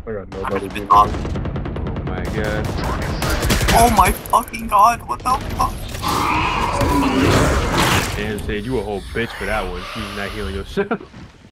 I got nobody. Oh my god. Oh my fucking god, what the fuck? Damn, said you a whole bitch for that one. You not healing yourself.